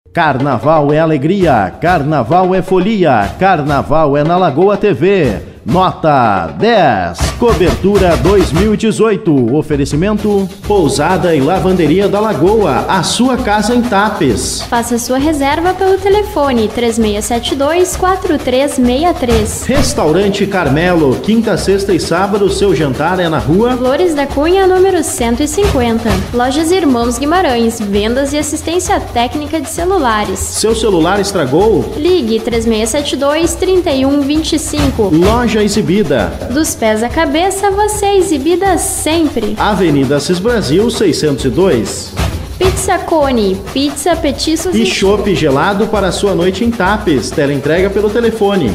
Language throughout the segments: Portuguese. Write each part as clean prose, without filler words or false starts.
Carnaval é alegria, carnaval é folia, carnaval é na Lagoa TV. Nota 10, cobertura 2018, oferecimento Pousada e Lavanderia da Lagoa, a sua casa em Tapes. Faça sua reserva pelo telefone 3672-4363. Restaurante Carmelo, quinta, sexta e sábado, seu jantar é na rua Flores da Cunha, número 150. Lojas Irmãos Guimarães, vendas e assistência técnica de celulares. Seu celular estragou? Ligue 3672-3125. Loja Exibida. Dos pés à cabeça, você é exibida sempre. Avenida Assis Brasil 602. Pizza Cone, pizza, petiscos e chopp gelado para a sua noite em Tapes. Teleentrega pelo telefone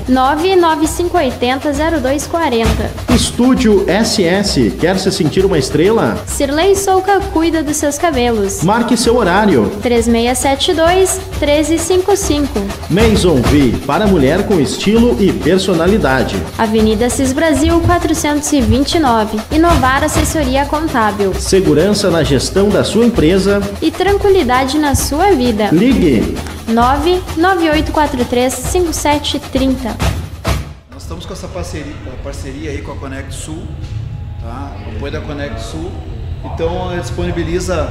99580-0240. Estúdio SS. Quer se sentir uma estrela? Sirlei Souca cuida dos seus cabelos. Marque seu horário 3672-1355. Maison V, para mulher com estilo e personalidade. Avenida Assis Brasil 429. Inovar Assessoria Contábil. Segurança na gestão da sua empresa e tranquilidade na sua vida. Ligue 99843-5730. Nós estamos com essa parceria aí com a Conect Sul, tá? O apoio da Conect Sul. Então ela disponibiliza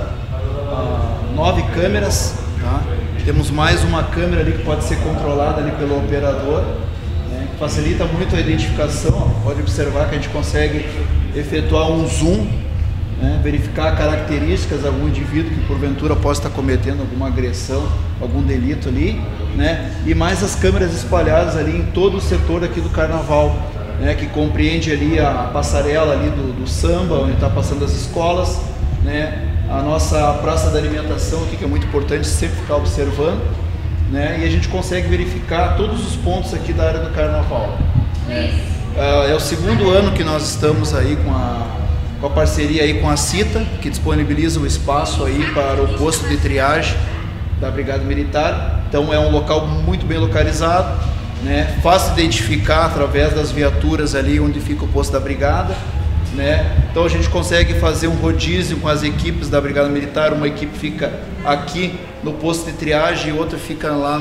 9 câmeras, tá? Temos mais uma câmera ali que pode ser controlada ali pelo operador, né? Que facilita muito a identificação. Pode observar que a gente consegue efetuar um zoom, né, verificar características de algum indivíduo que porventura possa estar cometendo alguma agressão, algum delito ali, né, e mais as câmeras espalhadas ali em todo o setor aqui do Carnaval, né, que compreende ali a passarela ali do samba, onde está passando as escolas, né, a nossa praça da alimentação aqui, que é muito importante sempre ficar observando, né, e a gente consegue verificar todos os pontos aqui da área do Carnaval, né. É o segundo ano que nós estamos aí com a parceria aí com a CITA, que disponibiliza o espaço aí para o posto de triagem da Brigada Militar. Então é um local muito bem localizado, né? Fácil de identificar através das viaturas ali onde fica o posto da Brigada, né? Então a gente consegue fazer um rodízio com as equipes da Brigada Militar. Uma equipe fica aqui no posto de triagem e outra fica lá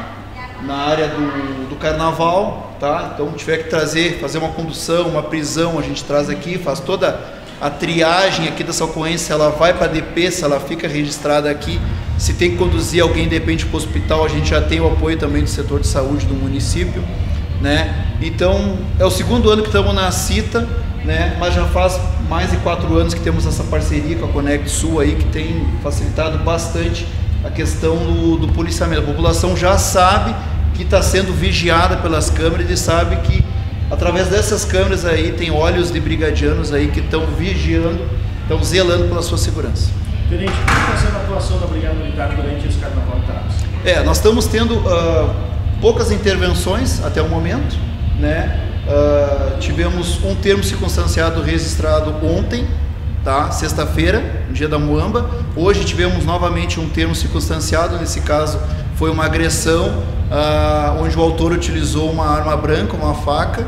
na área do Carnaval, tá? Então tiver que fazer uma condução, uma prisão, a gente traz aqui, faz toda a triagem aqui dessa ocorrência, ela vai para a DP, ela fica registrada aqui. Se tem que conduzir alguém de repente para o hospital, a gente já tem o apoio também do setor de saúde do município, né? Então é o segundo ano que estamos na CITA, né? Mas já faz mais de 4 anos que temos essa parceria com a Conect Sul aí, que tem facilitado bastante a questão do policiamento. A população já sabe que está sendo vigiada pelas câmeras e sabe que através dessas câmeras aí tem olhos de brigadianos aí que estão vigiando, estão zelando pela sua segurança. Tenente, como está sendo a atuação da Brigada Militar durante esse Carnaval de Tapes? Nós estamos tendo poucas intervenções até o momento, né? Tivemos um termo circunstanciado registrado ontem, tá? Sexta-feira, no dia da Muamba. Hoje tivemos novamente um termo circunstanciado, nesse caso foi uma agressão, onde o autor utilizou uma arma branca, uma faca.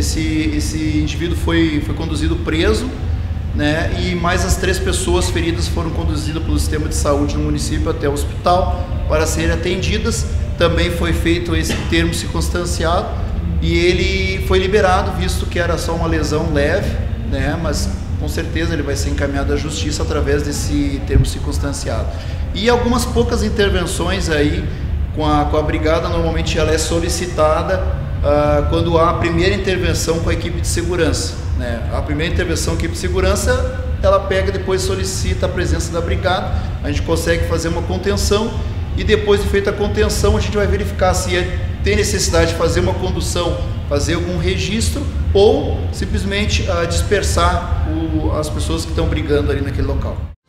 Esse indivíduo foi conduzido preso, né? E mais as 3 pessoas feridas foram conduzidas pelo sistema de saúde do município até o hospital para serem atendidas. Também foi feito esse termo circunstanciado e ele foi liberado, visto que era só uma lesão leve, né? Mas com certeza ele vai ser encaminhado à justiça através desse termo circunstanciado. E algumas poucas intervenções aí com a brigada, normalmente ela é solicitada quando há a primeira intervenção com a equipe de segurança, né? A primeira intervenção com a equipe de segurança, ela pega e depois solicita a presença da brigada, a gente consegue fazer uma contenção e depois de feita a contenção a gente vai verificar se tem necessidade de fazer uma condução, fazer algum registro ou simplesmente dispersar as pessoas que estão brigando ali naquele local.